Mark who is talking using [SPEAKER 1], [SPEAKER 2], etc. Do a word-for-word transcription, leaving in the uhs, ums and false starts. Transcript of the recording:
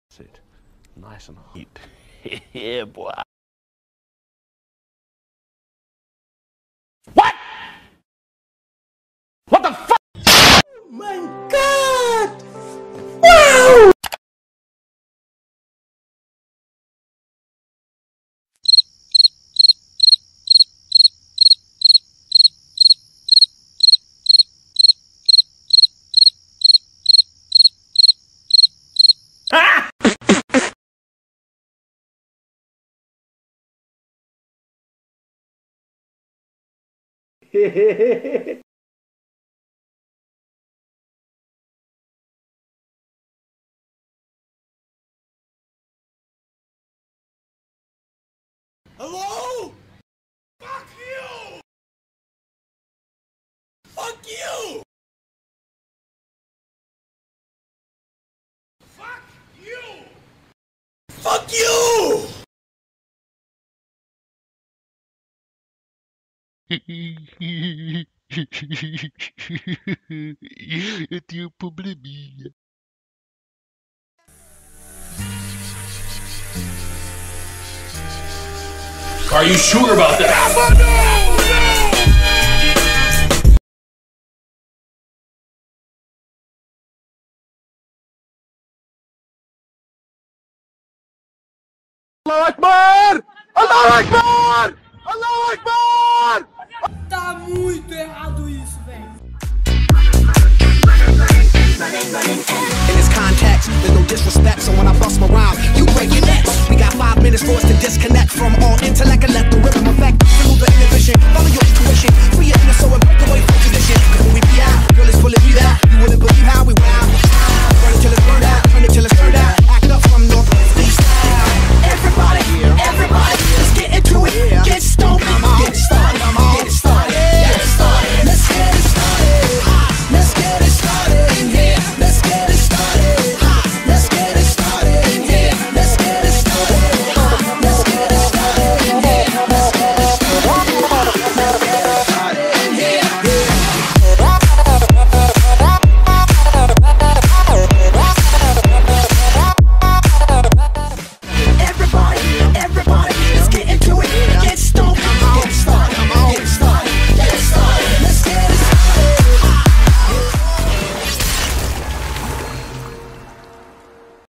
[SPEAKER 1] It nice and hot. Yeah, boy. What? What the fuck?
[SPEAKER 2] Oh my god! Wow! Hello? Fuck you! Fuck you! Fuck you! Fuck you!
[SPEAKER 3] Eu tenho um probleminha.
[SPEAKER 4] Are you sure about that?
[SPEAKER 1] Allahu Akbar! Allahu Akbar! Allahu Akbar!
[SPEAKER 2] Tá muito errado isso, velho.
[SPEAKER 5] In this context, there's no disrespect, so when I bust my rhyme, you break your necks. We got five minutes for us to disconnect from all intellect and let the rhythm affect. Remove the inhibition, follow your intuition, free your inner soul and break away from